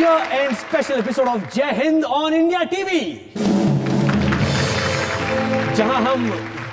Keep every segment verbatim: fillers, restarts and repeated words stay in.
year-end special episode of Jai Hind on India T V, जहां हम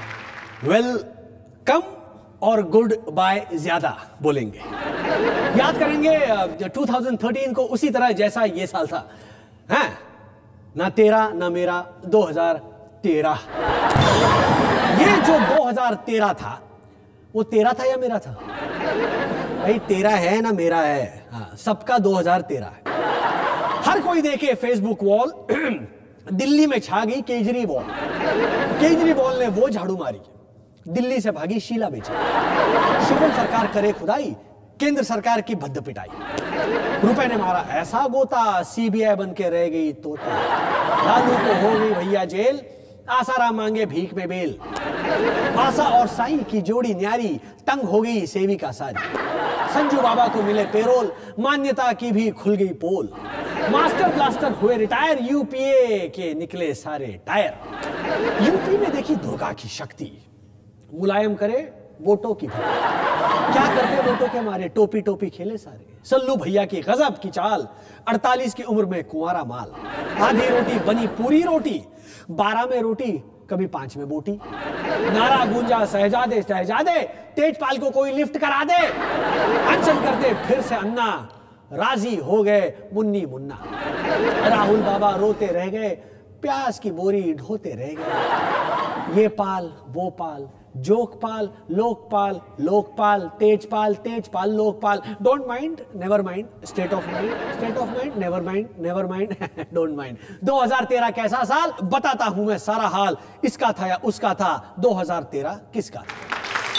welcome और good bye ज्यादा बोलेंगे। याद करेंगे दो हज़ार तेरह को उसी तरह जैसा ये साल था। हैं? ना तेरा ना मेरा दो हज़ार तेरह। ये जो दो हज़ार तेरह था वो तेरा था या मेरा था? भाई तेरा है ना मेरा है। हाँ, सबका दो हज़ार तेरह है। हर कोई देखे फेसबुक वॉल। दिल्ली में छा गई केजरीवाल। केजरीवाल ने वो झाड़ू मारी, दिल्ली से भागी शीला बेचारी। शुभम सरकार करे खुदाई, केंद्र सरकार की भद्द पिटाई। रुपए ने मारा ऐसा गोता, सीबीआई बन के रह गई तोता। लालू को हो गई भैया जेल, आसाराम मांगे भीख में बेल। आशा और साईं की जोड़ी न्यारी, तंग हो गई सेविका सारी। संजू बाबा को मिले पेरोल, मान्यता की भी खुल गई पोल। मास्टर ब्लास्टर हुए रिटायर, यूपीए के निकले सारे टायर। यूपी में देखी दुर्गा की शक्ति, मुलायम करे वोटों की भक्ति। क्या करते वोटों के मारे, टोपी टोपी खेले सारे। सल्लू भैया की गजब की चाल, अड़तालीस की उम्र में कुंवारा माल। आधी रोटी बनी पूरी रोटी, बारह में रोटी कभी पांच में बोटी। नारा गूंजा शहजादे शहजादे, तेजपाल को कोई लिफ्ट करा दे। अनशन करते फिर से अन्ना, राजी हो गए मुन्नी मुन्ना। राहुल बाबा रोते रह गए, प्यास की बोरी ढोते रह गए। ये पाल वो पाल, जोकपाल Lokpal Lokpal, Tejpal Tejpal Lokpal. Don't mind never mind, state of mind state of mind, never mind never mind, don't mind. दो हज़ार तेरह कैसा साल, बताता हूं मैं सारा हाल। इसका था या उसका था, दो हज़ार तेरह किसका था।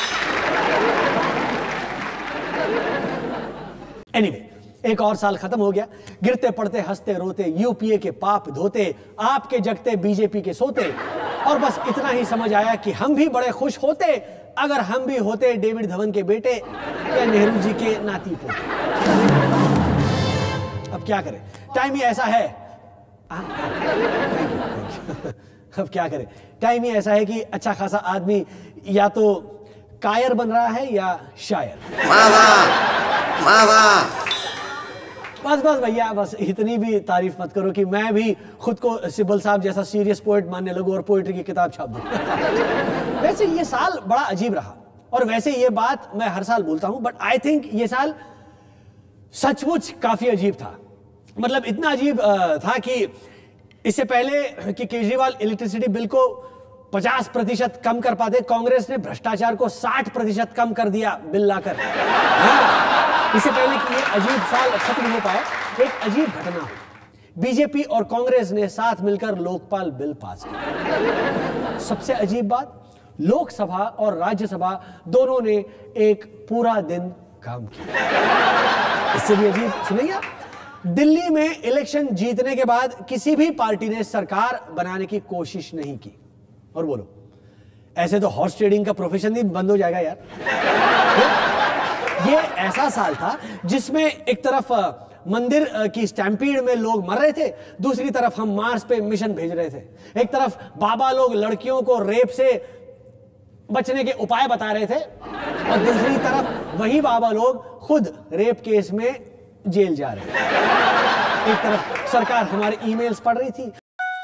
एनीवे, एक और साल खत्म हो गया। गिरते पड़ते हंसते रोते, यूपीए के पाप धोते, आपके जगते बीजेपी के सोते। और बस इतना ही समझ आया कि हम भी बड़े खुश होते अगर हम भी होते डेविड धवन के बेटे या नेहरू जी के नाती पोते। अब क्या करें, टाइम ही ऐसा है। अब क्या करें, टाइम ही ऐसा है कि अच्छा खासा आदमी या तो कायर बन रहा है या शायर। वाह वाह वाह वाह। बस बस भैया, बस इतनी भी तारीफ मत करो कि मैं भी खुद को सिब्बल साहब जैसा सीरियस पोएट मानने लगूं और पोएट्री की किताब छाप दूं। वैसे ये साल बड़ा अजीब रहा, और वैसे ये बात मैं हर साल बोलता हूं, बट आई थिंक ये साल सचमुच काफी अजीब था। मतलब इतना अजीब था कि इससे पहले कि केजरीवाल इलेक्ट्रिसिटी बिल को पचास प्रतिशत कम कर पाते, कांग्रेस ने भ्रष्टाचार को साठ प्रतिशत कम कर दिया बिल लाकर। हाँ, इससे पहले कि ये अजीब साल खत्म हो पाए, एक अजीब घटना हुई। बीजेपी और कांग्रेस ने साथ मिलकर लोकपाल बिल पास किया। सबसे अजीब बात, लोकसभा और राज्यसभा दोनों ने एक पूरा दिन काम किया। इससे भी अजीब सुनिए, दिल्ली में इलेक्शन जीतने के बाद किसी भी पार्टी ने सरकार बनाने की कोशिश नहीं की। और बोलो, ऐसे तो हॉर्स ट्रेडिंग का प्रोफेशन ही बंद हो जाएगा यार। ये ऐसा साल था जिसमें एक तरफ मंदिर की स्टैम्पीड में लोग मर रहे थे, दूसरी तरफ हम मार्स पे मिशन भेज रहे थे। एक तरफ बाबा लोग लड़कियों को रेप से बचने के उपाय बता रहे थे, और दूसरी तरफ वही बाबा लोग खुद रेप केस में जेल जा रहे थे। एक तरफ सरकार हमारे ईमेल्स पढ़ रही थी,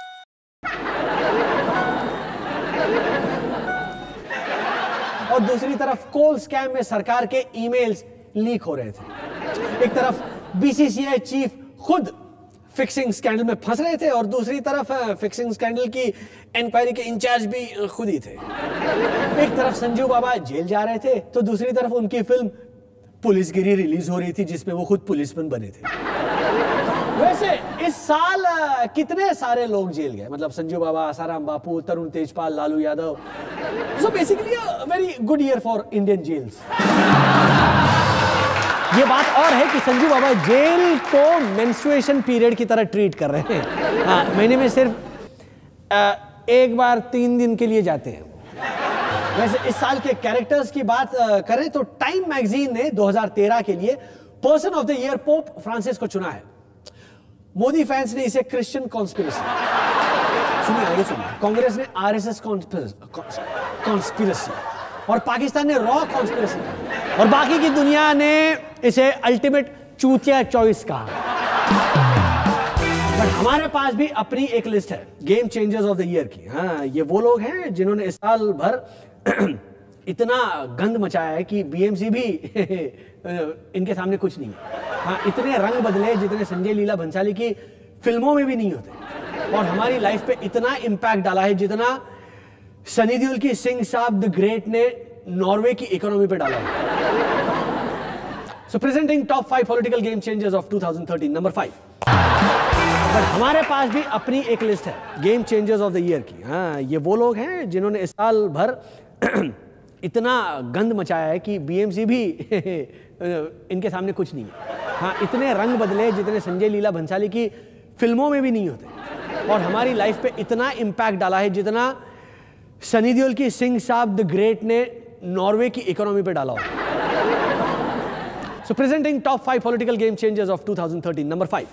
और दूसरी तरफ कोल स्कैम में सरकार के ईमेल्स लीक हो रहे थे। एक तरफ बीसीसीआई चीफ खुद फिक्सिंग स्कैंडल में फंस रहे थे, और दूसरी तरफ फिक्सिंग स्कैंडल की इंक्वायरी के इंचार्ज भी खुद ही थे। एक तरफ संजू बाबा जेल जा रहे थे, तो दूसरी तरफ उनकी फिल्म पुलिसगिरी रिलीज हो रही थी, जिसमें वो खुद पुलिसमैन बने थे। वैसे इस साल कितने सारे लोग जेल गए, मतलब Sanju Baba, Asaram Bapu, Tarun Tejpal, Lalu Yadav. So basically a very good year for Indian jails. ये बात और है कि संजू बाबा जेल को मेंस्ट्रुएशन पीरियड की तरह ट्रीट कर रहे हैं। हाँ, महीने में सिर्फ आ, एक बार तीन दिन के लिए जाते हैं। वैसे इस साल के कैरेक्टर्स की बात आ, करें तो टाइम मैगजीन ने दो हज़ार तेरह के लिए person of the year Pope Francis को चुना है। मोदी फैंस ने इसे क्रिश्चियन कॉन्स्पिरेसी, सुनिए आगे सुनिए, कांग्रेस ने आरएसएस कॉन्स्पिरेसी, और पाकिस्तान ने रॉ कॉन्स्पिरेसी, और बाकी की दुनिया ने इसे अल्टीमेट चूतिया चॉइस कहा। बट हमारे पास भी अपनी एक लिस्ट है game changers of the year की। हाँ, ये वो लोग हैं जिन्होंने इस साल भर इतना गंद मचाया है कि बीएमसी भी इनके सामने कुछ नहीं है। हाँ, इतने रंग बदले जितने संजय लीला भंसाली की फिल्मों में भी नहीं होते, और हमारी लाइफ पे इतना इंपैक्ट डाला है जितना सनी देओल की सिंह साहब द ग्रेट ने नॉर्वे की इकोनॉमी पे डाला है। So presenting top five political game changers of two thousand thirteen, number five. But हमारे पास भी अपनी एक लिस्ट है game changers of the year की। हाँ, ये वो लोग हैं जिन्होंने इस साल भर इतना गंद मचाया है कि बीएमसी भी इनके सामने कुछ नहीं है। हाँ, इतने रंग बदले जितने संजय लीला भंसाली की फिल्मों में भी नहीं होते, और हमारी लाइफ पे इतना इंपैक्ट डाला है जितना सनी देओल की सिंह साहब द ग्रेट ने नॉर्वे की इकोनॉमी पे डाला होगा। So presenting top five political game changers of two thousand thirteen, number five.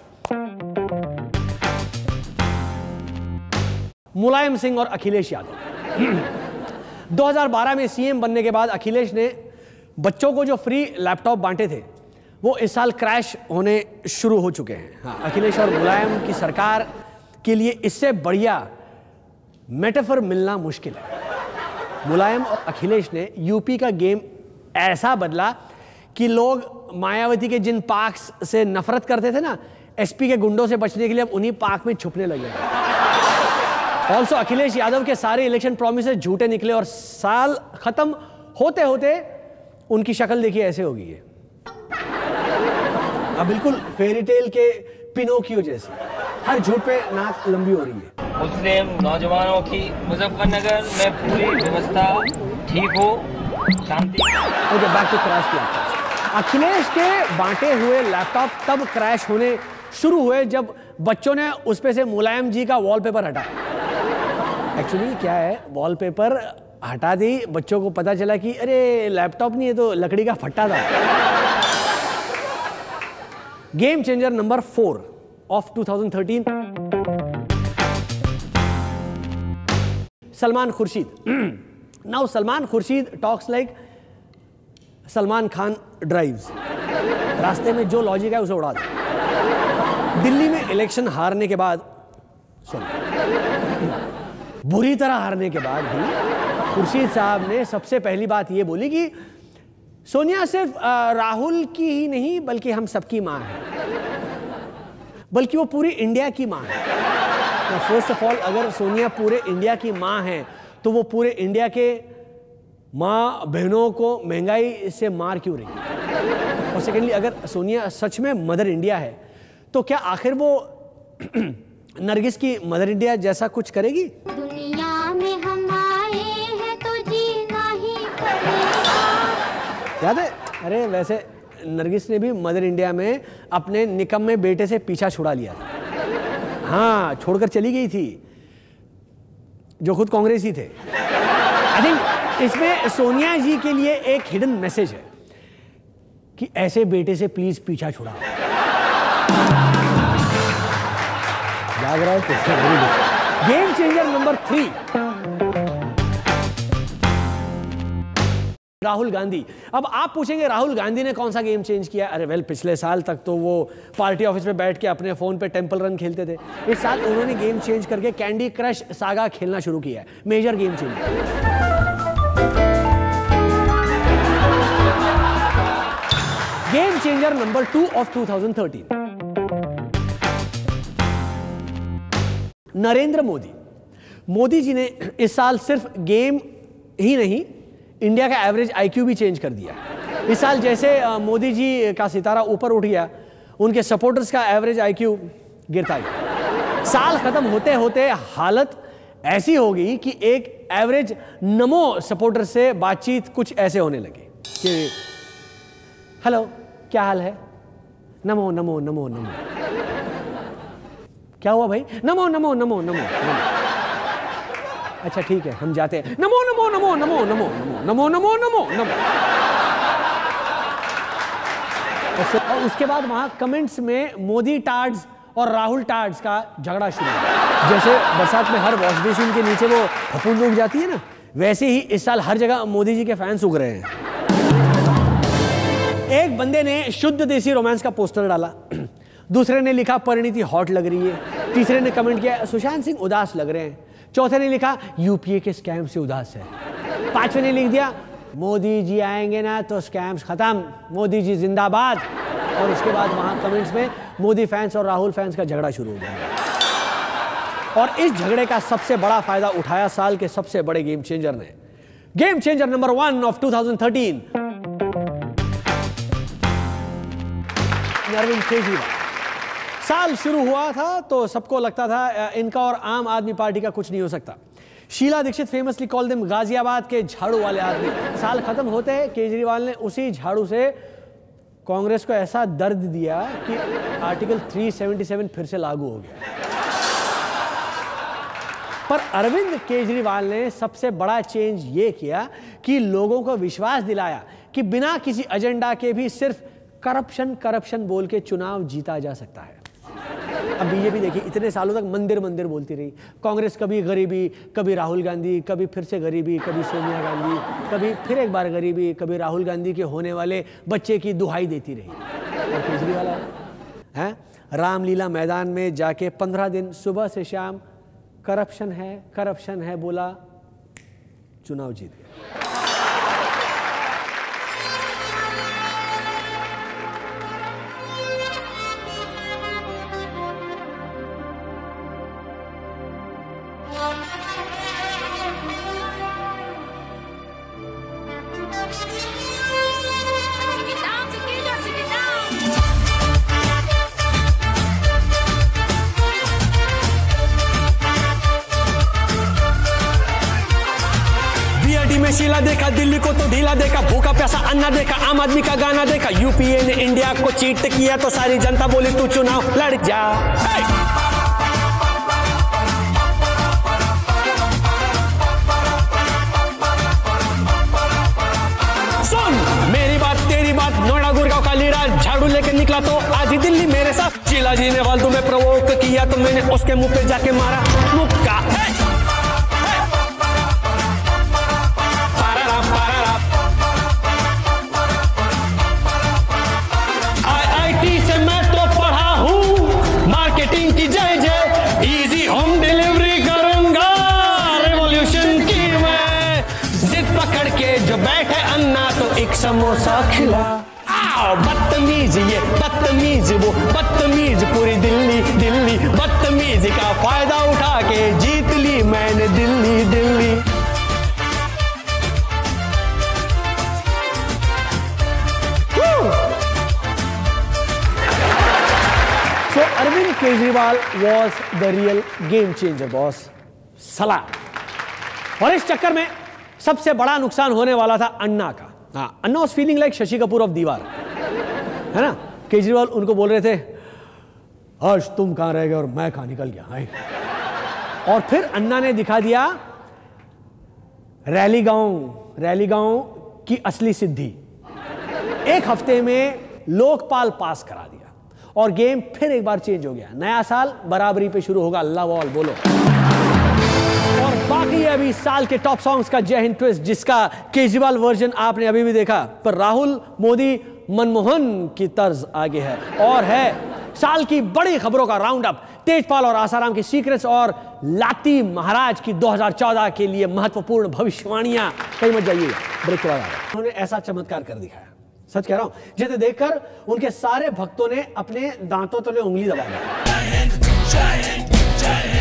Mulayam Singh और अखिलेश यादव। दो हज़ार बारह में सीएम बनने के बाद अखिलेश ने बच्चों को जो फ्री लैपटॉप बांटे थे वो इस साल क्रैश होने शुरू हो चुके हैं। हाँ, अखिलेश और मुलायम की सरकार के लिए इससे बढ़िया मेटाफर मिलना मुश्किल है। मुलायम और अखिलेश ने यूपी का गेम ऐसा बदला कि लोग मायावती के जिन पार्क्स से नफरत करते थे ना, एसपी के गुंडों से बचने के लिए अब उन्हीं पार्क में छुपने लगे। ऑल्सो अखिलेश यादव के सारे इलेक्शन प्रॉमिसेस झूठे निकले और साल खत्म होते होते उनकी शक्ल देखिए ऐसे हो गई है। अब बिल्कुल फेरी टेल के पिनोकियो जैसे, हर झूठ पे नाक लंबी हो रही है। मुस्लिम नौजवानों की मुजफ्फरनगर में पूरी व्यवस्था ठीक हो, शांति। Okay, back to crash laptop. Akhilesh के बांटे हुए लैपटॉप तब क्रैश होने शुरू हुए जब बच्चों ने उस पे से मुलायम जी का वॉलपेपर हटाया। एक्चुअली क्या है, वॉलपेपर हटा दी, बच्चों को पता चला कि अरे लैपटॉप नहीं है तो लकड़ी का फट्टा था। Game changer number four of two thousand thirteen, Salman Khurshid. Now Salman Khurshid talks like Salman Khan drives. रास्ते में जो लॉजिक है उसे उड़ा दो। दिल्ली में इलेक्शन हारने के बाद, सॉरी बुरी तरह हारने के बाद भी खुर्शीद साहब ने सबसे पहली बात यह बोली कि सोनिया सिर्फ राहुल की ही नहीं बल्कि हम सबकी मां है, बल्कि वो पूरी इंडिया की मां है। फर्स्ट ऑफ ऑल, अगर सोनिया पूरे इंडिया की मां है तो वो पूरे इंडिया के मां बहनों को महंगाई से मार क्यों रही है? और सेकेंडली, अगर सोनिया सच में मदर इंडिया है तो क्या आखिर वो नरगिस की मदर इंडिया जैसा कुछ करेगी? दुनिया में हम आए हैं तो जीना ही पड़ेगा। याद है? अरे वैसे नरगिस ने भी मदर इंडिया में अपने निकम्मे बेटे से पीछा छुड़ा लिया था। हाँ, छोड़कर चली गई थी, जो खुद कांग्रेसी थे। आई थिंक इसमें सोनिया जी के लिए एक हिडन मैसेज है कि ऐसे बेटे से प्लीज पीछा छुड़ाओ। जाग रहा है किससे? Game changer number three, Rahul Gandhi. अब आप पूछेंगे राहुल गांधी ने कौन सा गेम चेंज किया? अरे वेल, पिछले साल तक तो वो पार्टी ऑफिस में बैठ के अपने फोन पे टेंपल रन खेलते थे। इस साल उन्होंने गेम चेंज करके कैंडी क्रश सागा खेलना शुरू किया है। Major game changer. Game changer number two of two thousand thirteen, Narendra Modi. Modi ji ने इस साल सिर्फ गेम ही नहीं, इंडिया का एवरेज आईक्यू भी चेंज कर दिया। इस साल जैसे मोदी जी का सितारा ऊपर उठ गया, उनके सपोर्टर्स का एवरेज आईक्यू गिरता गया। साल खत्म होते होते हालत ऐसी हो गई कि एक एवरेज नमो सपोर्टर से बातचीत कुछ ऐसे होने लगी कि हेलो, क्या हाल है? नमो नमो नमो नमो। क्या हुआ भाई? नमो नमो नमो नमो नमो। अच्छा ठीक है, हम जाते हैं। नमो नमो नमो नमो नमो नमो नमो नमो नमो। और उसके बाद वहां कमेंट्स में मोदी टार्ड्स और राहुल टार्ड्स का झगड़ा शुरू हुआ। जैसे बरसात में हर वॉश बेसिन के नीचे वो फफूंद उग जाती है ना, वैसे ही इस साल हर जगह मोदी जी के फैंस उग रहे हैं। एक बंदे ने शुद्ध देसी रोमांस का पोस्टर डाला, दूसरे ने लिखा परिणीति हॉट लग रही है, तीसरे ने कमेंट किया सुशांत सिंह उदास लग रहे हैं। चौथे ने लिखा यूपीए के स्कैम से उदास है। पांचवे ने लिख दिया मोदी जी आएंगे ना तो स्कैम्स खत्म, मोदी जी जिंदाबाद। और उसके बाद वहां कमेंट्स में मोदी फैंस और राहुल फैंस का झगड़ा शुरू हो गया। और इस झगड़े का सबसे बड़ा फायदा उठाया साल के सबसे बड़े गेम चेंजर ने। Game changer number one of two thousand thirteen, Arvind Kejriwal. साल शुरू हुआ था तो सबको लगता था इनका और आम आदमी पार्टी का कुछ नहीं हो सकता। Sheila Dikshit famously call them Ghaziabad के झाड़ू वाले आदमी। साल खत्म होते हैं केजरीवाल ने उसी झाड़ू से कांग्रेस को ऐसा दर्द दिया कि आर्टिकल तीन सौ सतहत्तर फिर से लागू हो गया। पर अरविंद केजरीवाल ने सबसे बड़ा चेंज ये किया कि लोगों को विश्वास दिलाया कि बिना किसी एजेंडा के भी सिर्फ करप्शन करप्शन बोल के चुनाव जीता जा सकता है। अब बीजेपी देखिए इतने सालों तक मंदिर मंदिर बोलती रही, कांग्रेस कभी गरीबी, कभी राहुल गांधी, कभी फिर से गरीबी, कभी सोनिया गांधी, कभी फिर एक बार गरीबी, कभी राहुल गांधी के होने वाले बच्चे की दुहाई देती रही। और केजरीवाल है रामलीला मैदान में जाके पंद्रह दिन सुबह से शाम करप्शन है करप्शन है बोला, चुनाव जीत गया। शीला देखा दिल्ली को तो ढीला देखा, भूखा प्यासा अन्ना देखा, आम आदमी का गाना देखा। यूपीए ने इंडिया को चीट किया तो सारी जनता बोली तू चुनाव लड़ जा। सुन मेरी बात तेरी बात, नोएडा गुड़गांव का लीडर झाड़ू लेके निकला तो आधी दिल्ली मेरे साथ। शीला जी ने फालतू में प्रवोक किया तो मैंने उसके मुंह पे जाके मारा मुक्का। समोसा खिला आओ बदतमीज ये बदतमीज वो बदतमीज पूरी दिल्ली दिल्ली बदतमीज का फायदा उठा के जीत ली मैंने Delhi Delhi. So Arvind Kejriwal was the real game changer, boss. सलाम। और इस चक्कर में सबसे बड़ा नुकसान होने वाला था अन्ना का। हाँ, Anna was feeling like Shashi Kapoor of Deewaar, है ना। केजरीवाल उनको बोल रहे थे आज तुम कहां रह गए और मैं कहां निकल गया है। और फिर अन्ना ने दिखा दिया रैली गांव रैली गांव की असली सिद्धि। एक हफ्ते में लोकपाल पास करा दिया और गेम फिर एक बार चेंज हो गया। नया साल बराबरी पे शुरू होगा, लव ऑल बोलो। और बाकी अभी साल के टॉप सॉन्ग्स का जय हिंद ट्विस्ट, जिसका केजरीवाल वर्जन आपने अभी भी देखा, पर राहुल मोदी मनमोहन की तर्ज आगे है। और है साल की बड़ी खबरों का राउंड अप, तेजपाल और आसाराम की सीक्रेट्स और लाती महाराज की दो हज़ार चौदह के लिए महत्वपूर्ण भविष्यवाणियां। कहीं मत जाइएगा, ब्रेक के बाद उन्होंने ऐसा चमत्कार कर दिखाया, सच कह रहा हूं, जिसे देखकर उनके सारे भक्तों ने अपने दांतों तले उंगली दबा दी।